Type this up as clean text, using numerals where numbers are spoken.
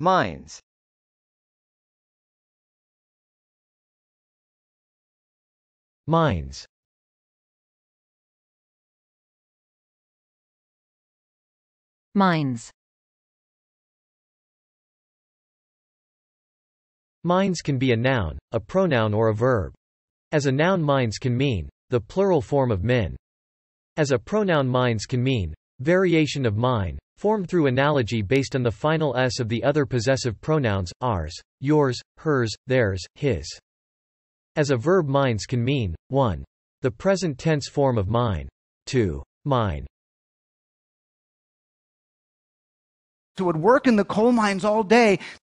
mînz, mînz, mînz. Mînz can be a noun, a pronoun or a verb. As a noun mînz can mean the plural form of min. As a pronoun mînz can mean variation of mine, formed through analogy based on the final s of the other possessive pronouns, ours, yours, hers, theirs, his. As a verb mînz can mean 1. The present tense form of mine. 2. Mine. Would work in the coal mines all day